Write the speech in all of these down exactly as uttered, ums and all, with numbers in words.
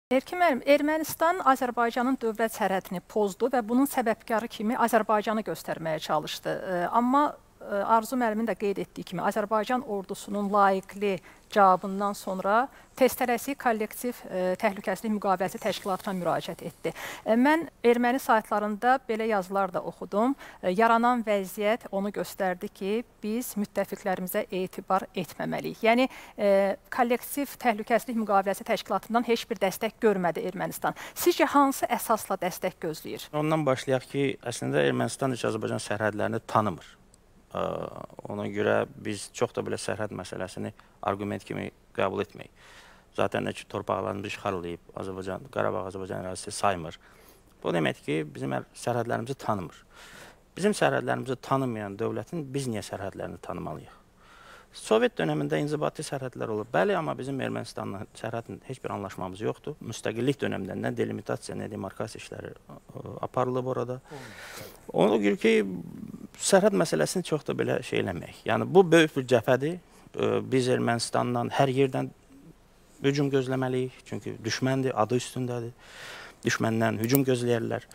Erkin müəllim, Ermənistan Azərbaycanın dövlət sərhədini pozdu və bunun səbəbkarı kimi Azərbaycanı göstərməyə çalışdı. Amma Arzu müəllimin də qeyd etdiyi kimi Azərbaycan ordusunun layiqli cavabından sonra tez-tələsik kollektiv təhlükəsizlik müqaviləsi təşkilatına müraciət etdi. Mən erməni saytlarında belə yazılar da oxudum. Yaranan vəziyyət onu göstərdi ki, biz müttəfiqlərimizə etibar etməməliyik. Yəni, kollektiv təhlükəsizlik müqaviləsi təşkilatından heç bir dəstək görmədi Ermənistan. Sizcə hansı əsasla dəstək gözləyir? Ondan başlayaq ki, əslində Ermənistan heç Azərbaycan sərhədlərini tanımır. Ona görə biz çox da belə sərhəd məsələsini arqument kimi qəbul etməyik. Zaten də ki, torpaqlarımızı işğal edib, Azərbaycan, Qarabağ, Azərbaycan ərazisi saymır. Bu demək ki, bizim sərhədlərimizi tanımır. Bizim sərhədlərimizi tanımayan dövlətin biz niyə sərhədlərini tanımalıyıq? Sovet dönəmində inzibati sərhədlər olur. Bəli, amma bizim Ermənistanla sərhədin heç bir anlaşmamız yoxdur. Müstəqillik dönəmində nə delimitasiya, nə demarkasiya işləri aparılıb orada. Ona görə ki, sərhəd məsələsini çox da belə şey eləmək. Yəni, bu böyük bir cəbhədir. Biz Ermənistandan hər yerdən hücum gözləməliyik. Çünki düşməndir, adı üstündədir. Düşməndən hücum gözləyərlər.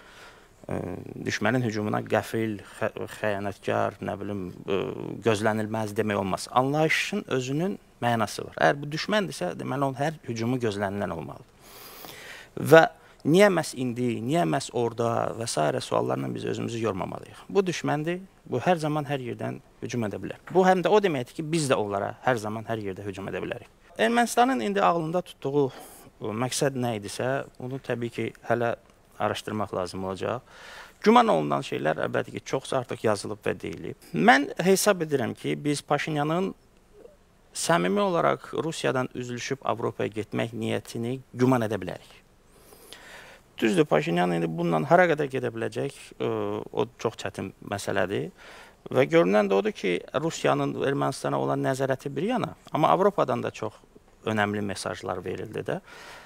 Düşmənin hücumuna qəfil, xəyanətkar, nə bilim, gözlənilməz demək olmaz. Anlayışın özünün mənası var. Əgər bu düşməndirsə, deməli, onun hər hücumu gözlənilən olmalıdır. Və niyə məhz indi, niyə məhz orada və s. suallarla biz özümüzü yormamalıyıq. Bu düşməndir, bu hər zaman hər yerdən hücum edə bilər. Bu həm də o deməkdir ki, biz də onlara hər zaman hər yerdə hücum edə bilərik. Ermənistanın indi ağlında tutduğu məqsəd nə idisə, onu təbii ki, hələ araşdırmaq lazım olacaq. Güman olunan şeylər əlbəttə ki, çox artıq yazılıb və deyilib. Mən hesab edirəm ki, biz Paşinyanın səmimi olaraq Rusiyadan üzülüşüb Avropaya getmək niyyətini güman edə bilərik. Düzdür, Paşinyan indi bundan hara qədər gedə biləcək, o çox çətin məsələdir. Və görünən də odur ki, Rusiyanın Ermənistana olan nəzarəti bir yana, amma Avropadan da çox önəmli mesajlar verildi də.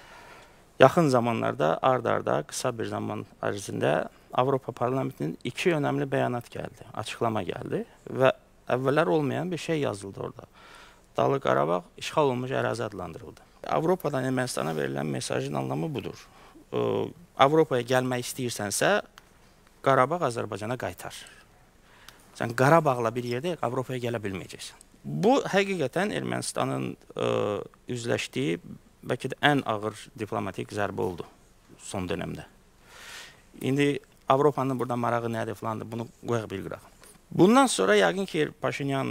Yaxın zamanlarda ard-arda qısa bir zaman ərzində Avropa Parlamentinin iki önəmli bəyanat gəldi, açıqlama gəldi və əvvəllər olmayan bir şey yazıldı orada. Dağlıq Qarabağ işğal olunmuş ərazi adlandırıldı. Avropadan Ermənistana verilən mesajın anlamı budur. Avropaya gəlmək istəyirsənsə, Qarabağ Azərbaycana qaytar. Sən Qarabağla bir yerdə Avropaya gələ bilməyəcəksən. Bu, həqiqətən Ermənistanın üzləşdiyi bəlkə də ən ağır diplomatik zərbə oldu son dönəmdə. İndi Avropanın burada marağı nədir filandır, bunu qoyaq bir qıraq. Bundan sonra yəqin ki, Paşinyan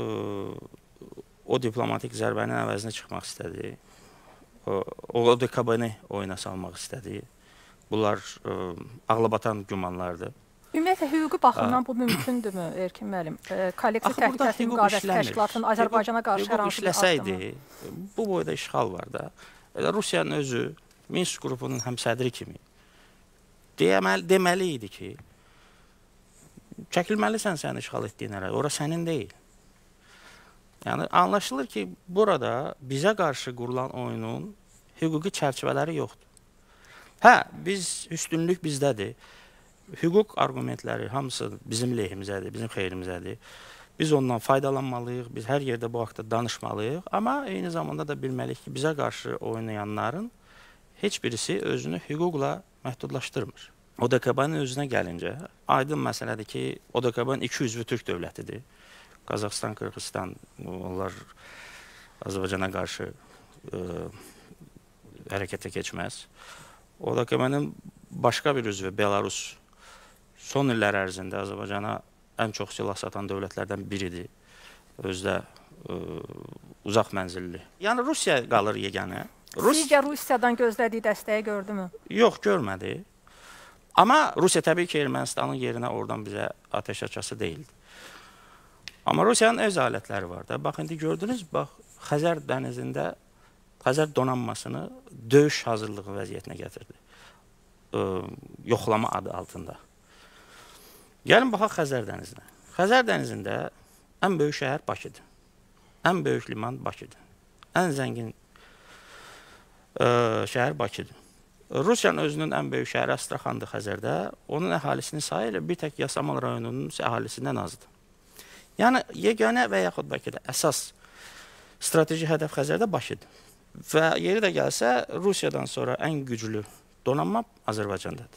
o diplomatik zərbənin əvəzinə çıxmaq istədi. O D K B-ni oyuna salmaq istədi. Bunlar ağlabatan gümanlardır. Ümumiyyətlə, hüquqi baxımdan bu mümkündürmü, Erkin müəllim? Kollektiv təhlükəsizlik müqaviləsi təşkilatının Azərbaycana qarşı hər hansı bir addımı? Bu boyda işğal var da. Rusiyanın özü, Minsk qrupunun həmsədri kimi deməli idi ki, çəkilməlisən sən işğal etdiyin ərazi, ora sənin deyil. Yəni, anlaşılır ki, burada bizə qarşı qurulan oyunun hüquqi çərçivələri yoxdur. Hə, biz, üstünlük bizdədir. Hüquq argumentləri hamısı bizim lehimizədir, bizim xeyrimizədir. Biz ondan faydalanmalıyıq, biz hər yerdə bu haqda danışmalıyıq. Amma eyni zamanda da bilməliyik ki, bizə qarşı oynayanların heç birisi özünü hüquqla məhdudlaşdırmır. O D K B-nin özünə gəlincə, aydın məsələdir ki, O D K B-nin iki üzvü türk dövlətidir. Qazaxıstan, Qırğızistan, onlar Azərbaycana qarşı hərəkətə keçməz. O D K B-nin başqa bir üzvü, Belarus, son illər ərzində Azərbaycana ən çox silah satan dövlətlərdən biridir. Özdə uzaq mənzilli. Yəni, Rusiya qalır yeganə. Sizcə Rusiyadan gözlədiyi dəstəyi gördümü? Yox, görmədi. Amma Rusiya təbii ki, Ermənistanın yerinə oradan bizə ateş açası deyildi. Amma Rusiyanın öz alətləri var da. Bax, indi gördünüz, bax, Xəzər dənizində Xəzər donanmasını döyüş hazırlığı vəziyyətinə gətirdi. Yoxlama adı altında. Gəlin, baxaq Xəzər dənizinə. Xəzər dənizində ən böyük şəhər Bakıdır. Ən böyük liman Bakıdır. Ən zəngin şəhər Bakıdır. Rusiyanın özünün ən böyük şəhəri Astraxandır Xəzərdə. Onun əhalisinin sayı ilə bir tək Yasamal rayonunun əhalisindən azdır. Yəni, yeganə və yaxud bəlkə də əsas strateji hədəf Xəzərdə Bakıdır. Və yeri də gəlsə, Rusiyadan sonra ən güclü donanma Azərbaycandadır.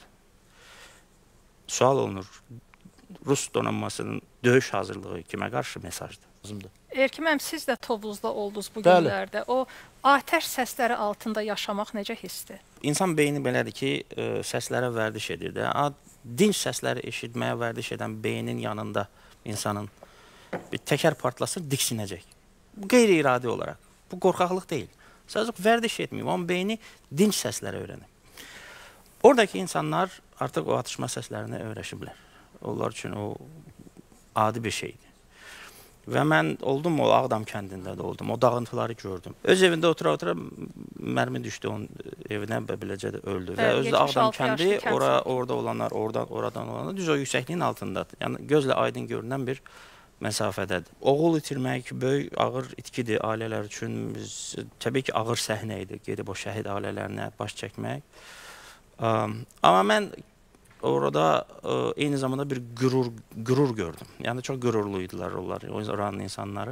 Sual olunur, Rus donanmasının döyüş hazırlığı kimə qarşı mesajdır? Erkim müəllim, siz də Tovuzda oldunuz bu Bəli. günlərdə. O atəş səsləri altında yaşamaq necə hissdir? İnsan beyni belədir ki, ə, səslərə vərdiş edir də. A, dinc səsləri eşitməyə vərdiş edən beynin yanında insanın bir təkər partlasın, diksinəcək. Bu qeyri-iradi olaraq. Bu qorxaqlıq deyil. Sadəcə vərdiş etməyib, onun beyni dinc səslərə öyrənib. Oradakı insanlar artıq o atışma səslərini öyrəşiblər. Onlar üçün o adi bir şeydir. Və mən oldum o Ağdam kəndində də oldum. O dağıntıları gördüm. Öz evində otura-otura mərmi düşdü onun evinə və beləcə də öldü. Və özü də Ağdam kəndi, ora, orada olanlar, oradan, oradan olanlar düz o yüksəkliyin altındadır. Yəni gözlə aydın görünən bir məsafədədir. Oğul itirmək böyük ağır itkidir ailələr üçün. Biz, təbii ki, ağır səhnə idi. Gedib o şəhid ailələrinə baş çəkmək. Um, amma mən orada ə, eyni zamanda bir qürur, qürur gördüm. Yəni çox qürurluydular onlar, oranın insanları.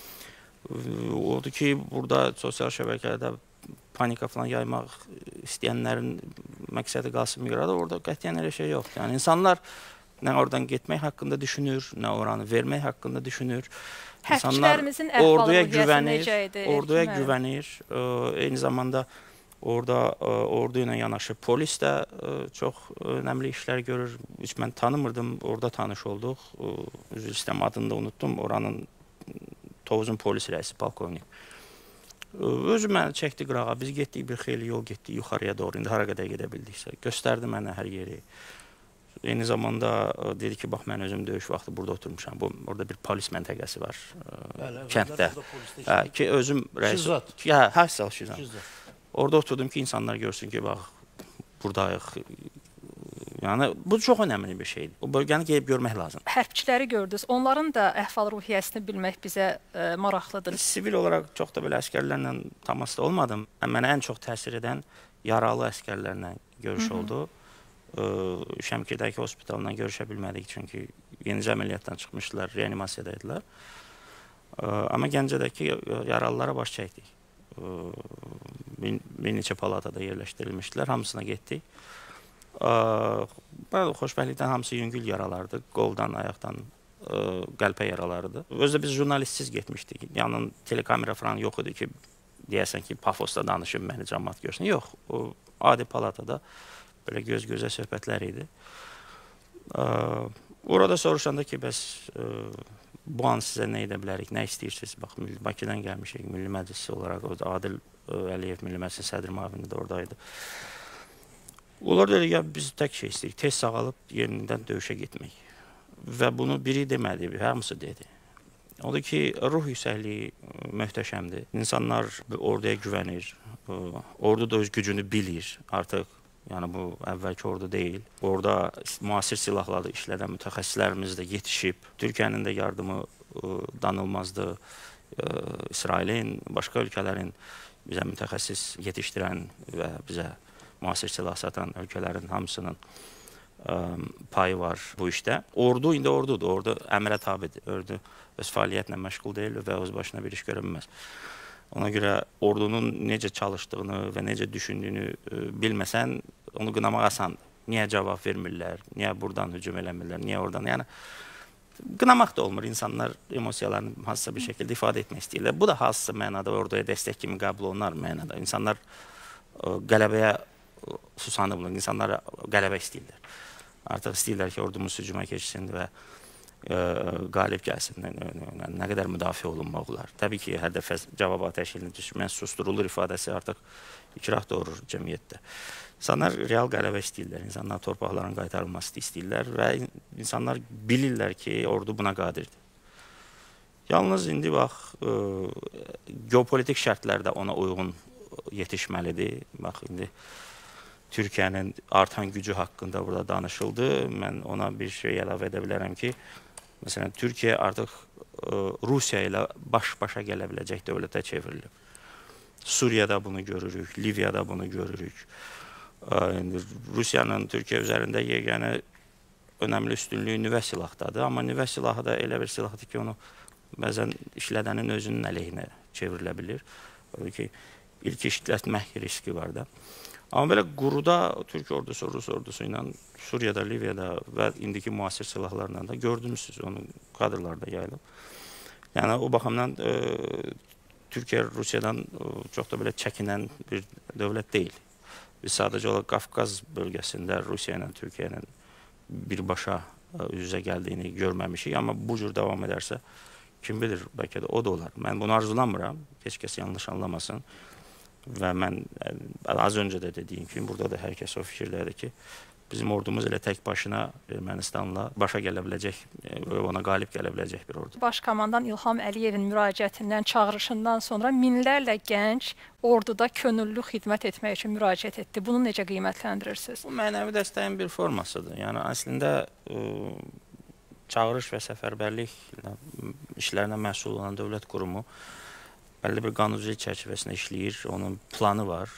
Odur ki, burada sosial şəbəkələrdə panika falan yaymaq istəyənlərin məqsədi qalsın miqrada, orada qətiyyən elə şey yoxdur. Yəni insanlar nə oradan getmək haqqında düşünür, nə oranı vermək haqqında düşünür. Hərbçilərimizin əhval-ruhiyyəsi necə idi? Orduya güvənir, ə, eyni zamanda orada ə, ordu ilə yanaşı polis də ə, çox önəmli işlər görür. Heç mən tanımırdım, orada tanış olduq. Ə, üzr istəyirəm, adını da unutdum. Oranın Tovuzun polis rəisi, polkovnik. Ə, özü məni çəkdi qırağa, biz getdik, bir xeyli yol getdik yuxarıya doğru. İndi hara qədər gedə bildiksə. Göstərdi mənə hər yeri. Eyni zamanda ə, dedi ki, bax, mən özüm döyüş vaxtı burada oturmuşam. Bu, orada bir polis məntəqəsi var ə, Bəli, kənddə. Hə, ki, özüm rəis... Hə, hə, sağ ol, orada oturdum ki, insanlar görsün ki, bax, buradayıq. Yəni, bu çox önəmli bir şeydir. O bölgəni gəlib görmək lazım. Hərbçiləri gördünüz. Onların da əhval-ruhiyyəsini bilmək bizə ə, maraqlıdır. Sivil olaraq çox da belə əskərlərlə təmasda olmadım. Mənə ən çox təsir edən yaralı əskərlərlə görüş oldu. Ə, Şəmkirdəki hospitalla görüşə bilmədik, çünki yenicə əməliyyatdan çıxmışdılar, reanimasiyadaydılar. Ə, amma Gəncədəki yaralılara baş çəkdik. Bir, bir neçə palatada yerləşdirilmişdilər, hamısına getdik. Xoşbəxtlikdən hamısı yüngül yaralardı, qoldan, ayaqdan, ə, qəlpə yaralarıdır. Özdə biz jurnalistsiz getmişdik, yanın telekamera falan yox idi ki, deyəsən ki, pafosda danışıb məni cəmaət görsün. Yox, o adi palatada belə göz-gözə söhbətlər idi. Ə, orada soruşanda ki, bəs ə, bu an sizə nə edə bilərik, nə istəyirsiniz? Bax, Bakıdan gəlmişik, Milli Məclisi olaraq, Adil Əliyev Milli Məclisi sədr müavini də oradaydı. Onlar dedi, ya biz tək şey istəyirik, tez sağalıb yenidən döyüşə getmək. Və bunu biri demədi, hamısı dedi. Odur ki, ruh yüksəkliyi möhtəşəmdir. İnsanlar orduya güvənir, ordu da öz gücünü bilir artıq. Yəni, bu əvvəlki ordu deyil. Orada müasir silahları işlədən mütəxəssislərimiz də yetişib. Türkiyənin də yardımı ə, danılmazdır. Ə, İsrailin, başqa ölkələrin bizə mütəxəssis yetişdirən və bizə müasir silah satan ölkələrin hamısının ə, payı var bu işdə. Ordu indi ordudur. Ordu əmrə tabidir. Ordu öz fəaliyyətlə məşğul deyil və öz başına bir iş görə bilməz. Ona görə ordunun necə çalışdığını və necə düşündüyünü ə, bilməsən, onu qınamaq asandır. Niyə cavab vermirlər, niyə buradan hücum eləmirlər, niyə oradan, yəni qınamaq da olmur. İnsanlar emosiyalarını hansısa bir şəkildə ifadə etmək istəyirlər. Bu da hansısa mənada orduya dəstək kimi qəbul olunar mənada. İnsanlar ə, qələbəyə susanıblar, insanlar qələbə istəyirlər. Artıq istəyirlər ki, ordumuz hücuma keçsin və ə, qalib gəlsin, nə, nə, nə qədər müdafiə olunmaq olar. Təbii ki, hər dəfə cavab atəşini düşmən susturulur ifadəsi artıq ikrah doğurur cəmiyyətdə. İnsanlar real qələbə istəyirlər, insanlar torpaqların qaytarılmasını istəyirlər və insanlar bilirlər ki, ordu buna qadirdir. Yalnız indi bax, ə, geopolitik şərtlər də ona uyğun yetişməlidir. Bax, indi Türkiyənin artan gücü haqqında burada danışıldı. Mən ona bir şey əlavə edə bilərəm ki, məsələn, Türkiyə artıq ə, Rusiya ilə baş-başa gələ biləcək dövlətə çevrilib. Suriyada bunu görürük, Liviyada bunu görürük. Ə, Rusiyanın Türkiyə üzərində yeganə önəmli üstünlüyü nüvə silahdadır. Amma nüvə silahı da elə bir silahdır ki, onu bəzən işlədənin özünün əleyhinə çevrilə bilir. Ki, ilk işlətmək riski var da. Amma belə quruda Türk ordusu, Rus ordusu ilə Suriyada, Liviyada və indiki müasir silahlarla da gördünüz, onun kadrlarda yayılıb. Yəni o baxımdan e, Türkiyə Rusiyadan e, çox da belə çəkinən bir dövlət deyil. Biz sadəcə olaraq Qafqaz bölgəsində Rusiya ilə Türkiyə ilə birbaşa üz-üzə gəldiyini görməmişik. Amma bu cür davam edərsə, kim bilir, bəlkə də o da olar. Mən bunu arzulamıram, heç kəs yanlış anlamasın. Və mən az öncə də dediyim kimi, burada da hər kəs o fikirdədir ki, bizim ordumuz elə tək başına Ermənistanla başa gələ biləcək, ona qalib gələ biləcək bir ordu. Başkomandan İlham Əliyevin müraciətindən, çağırışından sonra minlərlə gənc orduda könüllü xidmət etmək üçün müraciət etdi. Bunu necə qiymətləndirirsiniz? Bu mənəvi dəstəyin bir formasıdır. Yəni əslində çağırış və səfərbərlik işlərinə məsul olan dövlət qurumu bəlli bir qanuncilik çərçivəsində işləyir, onun planı var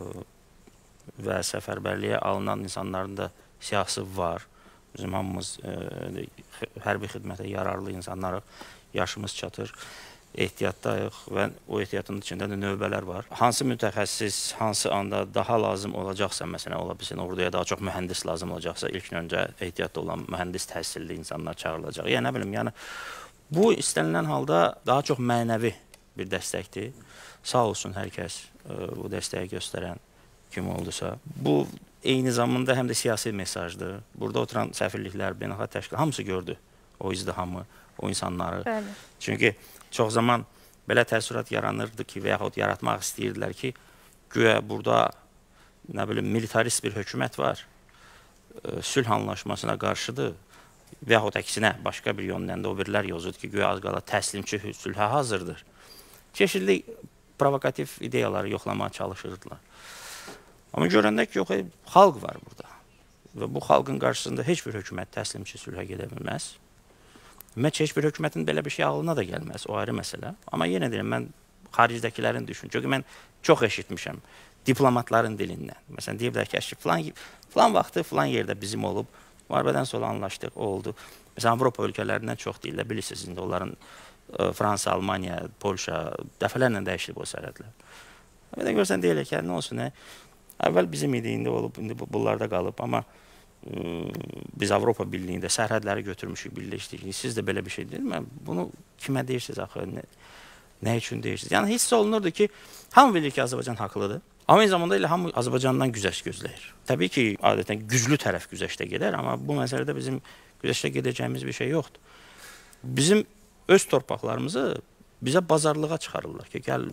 və səfərbərliyə alınan insanların da siyahısı var. Bizim hamımız e, hərbi xidmətə yararlı insanlarıq, yaşımız çatır, ehtiyatdayıq və o ehtiyatın içində də növbələr var. Hansı mütəxəssis, hansı anda daha lazım olacaqsa, məsələn, ola bilsin, orduya daha çox mühəndis lazım olacaqsa, ilk öncə ehtiyatda olan mühəndis təhsilli insanlar çağırılacaq. Yəni, nə bilim, yəni, bu istənilən halda daha çox mənəvi bir dəstəkdir. Sağ olsun hər kəs e, bu dəstəyi göstərən kim oldusa. Bu eyni zamanda həm də siyasi mesajdır. Burada oturan səfirliklər, beynəlxalq təşkilat hamısı gördü o izdihamı, o insanları. Bəli. Çünki çox zaman belə təəssürat yaranırdı ki, və yaxud yaratmaq istəyirdilər ki, güya burada nə bilim militarist bir hökumət var, e, sülh anlaşmasına qarşıdır və yaxud əksinə başqa bir yöndən də o birlər yozudur ki, güya az qala təslimçi sülhə hazırdır. Çeşitli provokativ ideyaları yoxlamaya çalışırdılar. Amma görəndə ki, yox, xalq var burada və bu xalqın qarşısında heç bir hökumət təslimçi sülhə gedə bilməz. Ümumiyyətlə, heç bir hökumətin belə bir şey ağlına da gəlməz, o ayrı məsələ. Amma yenə deyirəm, mən xaricdəkilərin düşün. Çünki mən çox eşitmişəm diplomatların dilindən. Məsələn, deyiblər ki, falan, falan vaxtı, falan yerdə bizim olub, müharibədən sonra anlaşdıq, o oldu. Məsələn, Avropa ölkələrindən çox deyirlər, bilirsiniz, indi onların Fransa, Almaniya, Polşa dəfələrlə dəyişilib o sərhədlər. Və də görsən, deyirlər ki, nə olsun, nə? Əvvəl bizim idi, indi olub, indi bunlarda qalıb, amma ə, biz Avropa Birliyində sərhədləri götürmüşük, birləşdik. Siz də belə bir şey deyil mi? Bunu kimə deyirsiniz axı? Nə, nə üçün deyirsiniz? Yəni, hiss olunurdu ki, hamı bilir ki, Azərbaycan haqlıdır. Amma eyni zamanda elə hamı Azərbaycandan güzəşt gözləyir. Təbii ki, adətən güclü tərəf güzəştə gedər, amma bu məsələdə bizim güzəştə gedəcəyimiz bir şey yoxdur. Bizim öz torpaqlarımızı bizə bazarlığa çıxarırlar ki, gəl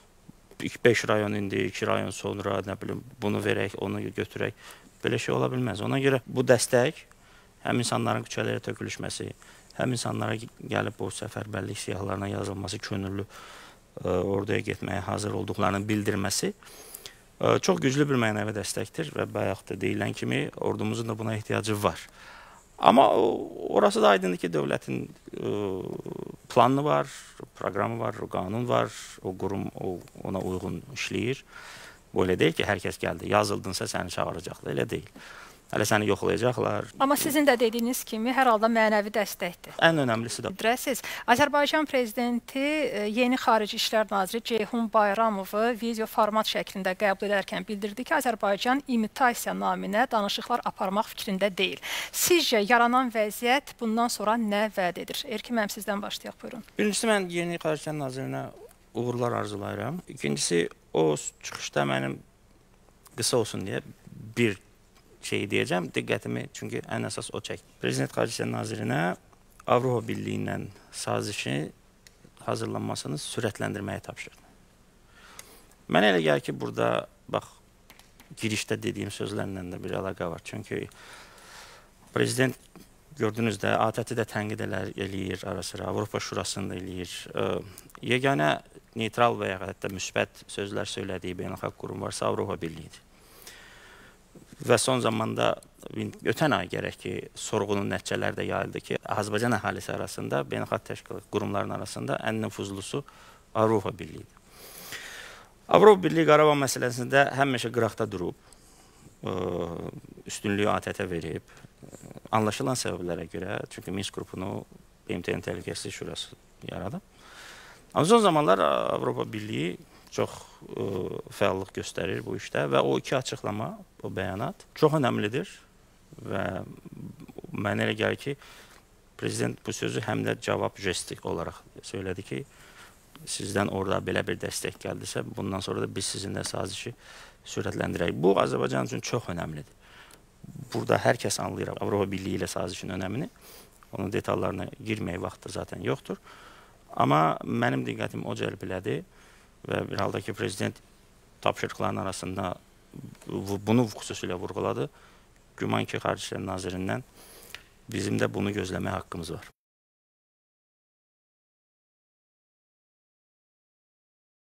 beş rayon indi, iki rayon sonra, nə bilim, bunu verək, onu götürək. Belə şey ola bilməz. Ona görə bu dəstək həm insanların küçələrə tökülüşməsi, həm insanlara gəlib o səfərbərlik siyahılarına yazılması, könüllü ə, orduya getməyə hazır olduqlarını bildirməsi ə, çox güclü bir mənəvi dəstəkdir və bayaq da deyilən kimi ordumuzun da buna ehtiyacı var. Amma orası da aydındır ki, dövlətin ə, planı var, proqramı var, qanun var, o qurum o, ona uyğun işləyir. Bu elə deyil ki, hər kəs gəldi, yazıldınsa səni çağıracaqlar, elə deyil. Hələ səni yoxlayacaqlar. Amma sizin də dediyiniz kimi, hər halda mənəvi dəstəkdir. Ən önəmlisi də. Bildirəsiz, Azərbaycan prezidenti yeni Xarici İşlər Naziri Ceyhun Bayramovu video format şəklində qəbul edərkən bildirdi ki, Azərbaycan imitasiya naminə danışıqlar aparmaq fikrində deyil. Sizcə, yaranan vəziyyət bundan sonra nə vəd edir? Erkin müəllim, sizdən başlayaq, buyurun. Birincisi, mən yeni Xarici İşlər Nazirinə uğurlar arzulayıram. İkincisi, o çıxışda mənim qısa olsun deyə bir şeyi deyəcəm, diqqətimi, çünki ən əsas o çək. Prezident Xarici İşlər Nazirinə Avropa Birliyi ilə sazişi hazırlanmasını sürətləndirməyə tapşırdı. Mənə elə gəlir ki, burada, bax, girişdə dediyim sözlərlə də bir əlaqə var. Çünki prezident, gördünüz də, A T T-də tənqid eləyir ara-sıra, Avropa Şurasını da eləyir. Yeganə neytral və ya hətta müsbət sözlər söylədiyi beynəlxalq qurum varsa Avropa Birliyidir. Və son zamanda ötən ay gərək ki, sorğunun nəticələri də yayıldı ki, Azərbaycan əhalisi arasında, beynəlxalq təşkilat qurumların arasında ən nüfuzlusu Avropa Birliyidir. Avropa Birliyi Qarabağ məsələsində həmişə qıraqda durub, üstünlüyü A T T verib, anlaşılan səbəblərə görə, çünki Minsk qrupunu B M T-nin Təhlükəsizlik Şurası yaradıb. Amma son zamanlar Avropa Birliyi çox ə, fəallıq göstərir bu işdə və o iki açıqlama, o bəyanat çox önəmlidir və mənə elə gəlir ki, prezident bu sözü həm də cavab jesti olaraq söylədi ki, sizdən orada belə bir dəstək gəldisə, bundan sonra da biz sizinlə sazişi sürətləndirək. Bu, Azərbaycan üçün çox önəmlidir. Burada hər kəs anlayır Avropa Birliyi ilə sazişin önəmini. Onun detallarına girməyə vaxtı zaten yoxdur. Amma mənim diqqətim o cəlb və bir halda ki, prezident tapşırıqların arasında bunu xüsusilə vurğuladı. Güman ki, Xarici İşlər Nazirindən bizim də bunu gözləmək haqqımız var.